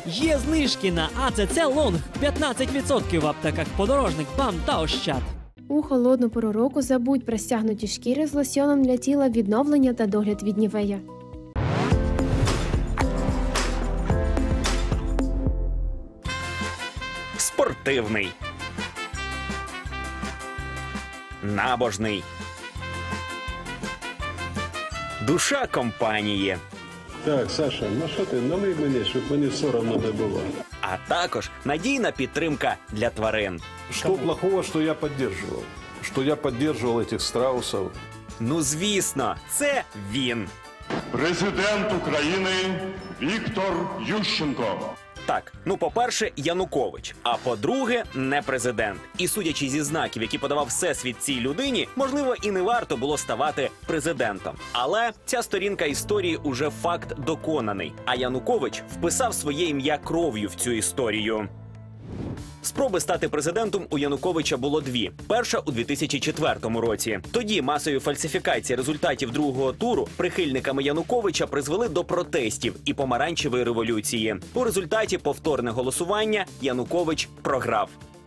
Є знижки на АЦЦ Лонг 15% в аптеках Подорожник, БАМ та Ощад. У холодну пору року забудь про стягнуті шкіри з лосьоном для тіла, відновлення та догляд від Нівея. Спортивний. Набожний. Душа компанії. Так, Саша, ну що ти, налий мені, щоб мені соромно не було. А також надійна підтримка для тварин. Что плохого, что я поддерживал? Что я поддерживал этих страусов? Ну, звісно, це він. Президент України Віктор Ющенко. Так, ну, по-перше, Янукович, а по-друге, не президент. І судячи зі знаків, які подавав всесвіт цій людині, можливо, і не варто було ставати президентом. Але ця сторінка історії уже факт доконаний, а Янукович вписав своє ім'я кров'ю в цю історію. Спроби стати президентом у Януковича було дві. Перша у 2004 році. Тоді масові фальсифікації результатів другого туру прихильниками Януковича призвели до протестів і помаранчевої революції. У результаті повторне голосування Янукович програв.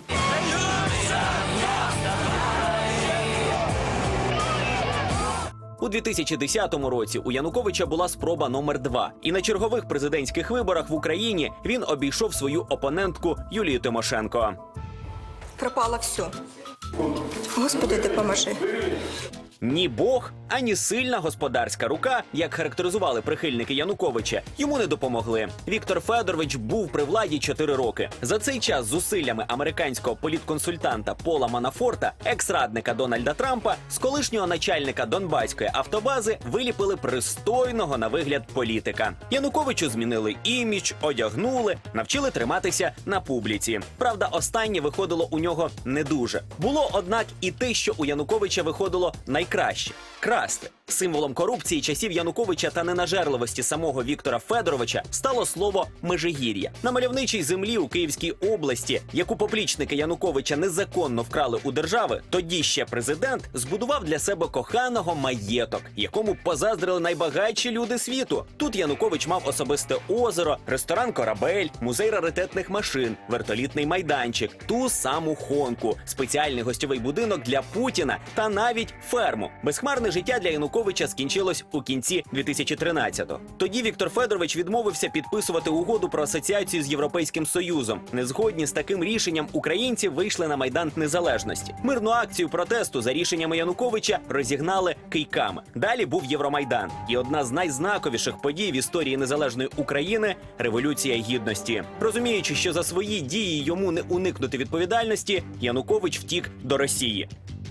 У 2010 році у Януковича була спроба номер 2. І на чергових президентських виборах в Україні він обійшов свою опонентку Юлію Тимошенко. Пропало все. Господи, допоможи. Ні Бог, ані сильна господарська рука, як характеризували прихильники Януковича, йому не допомогли. Віктор Федорович був при владі 4 роки. За цей час зусиллями американського політконсультанта Пола Манафорта, екс-радника Дональда Трампа, з колишнього начальника Донбаської автобази виліпили пристойного на вигляд політика. Януковичу змінили імідж, одягнули, навчили триматися на публіці. Правда, останнє виходило у нього не дуже. Було, однак, і те, що у Януковича виходило найкраще – красти. Символом корупції часів Януковича та ненажерливості самого Віктора Федоровича стало слово «Межигір'я». На мальовничій землі у Київській області, яку поплічники Януковича незаконно вкрали у держави, тоді ще президент збудував для себе коханого маєток, якому позаздрили найбагатші люди світу. Тут Янукович мав особисте озеро, ресторан «Корабель», музей раритетних машин, вертолітний майданчик, ту саму Хонку, спеціальний гостьовий будинок для Путіна та навіть ферму. Безхмарне життя для Януковича скінчилось у кінці 2013-го. Тоді Віктор Федорович відмовився підписувати угоду про асоціацію з Європейським Союзом. Незгодні з таким рішенням українці вийшли на Майдан Незалежності. Мирну акцію протесту за рішеннями Януковича розігнали кийками. Далі був Євромайдан. І одна з найзнаковіших подій в історії незалежної України – Революція Гідності. Розуміючи, що за свої дії йому не уникнути відповідальності, Янукович втік до Росії.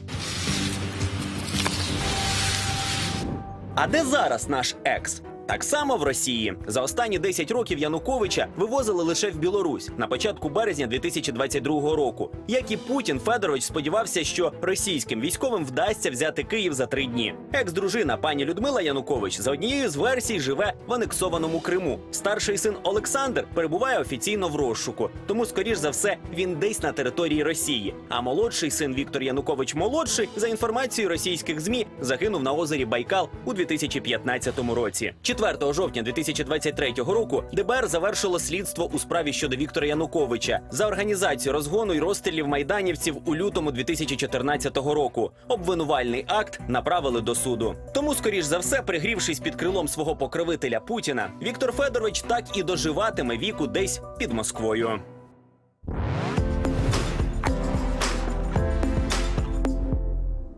А де зараз наш екс? Так само в Росії. За останні 10 років Януковича вивозили лише в Білорусь на початку березня 2022 року. Як і Путін, Федорович сподівався, що російським військовим вдасться взяти Київ за 3 дні. Екс-дружина пані Людмила Янукович за однією з версій живе в анексованому Криму. Старший син Олександр перебуває офіційно в розшуку, тому, скоріш за все, він десь на території Росії. А молодший син Віктор Янукович-молодший, за інформацією російських ЗМІ, загинув на озері Байкал у 2015 році. 4 жовтня 2023 року ДБР завершило слідство у справі щодо Віктора Януковича за організацію розгону й розстрілів майданівців у лютому 2014 року. Обвинувальний акт направили до суду. Тому, скоріш за все, пригрівшись під крилом свого покровителя Путіна, Віктор Федорович так і доживатиме віку десь під Москвою.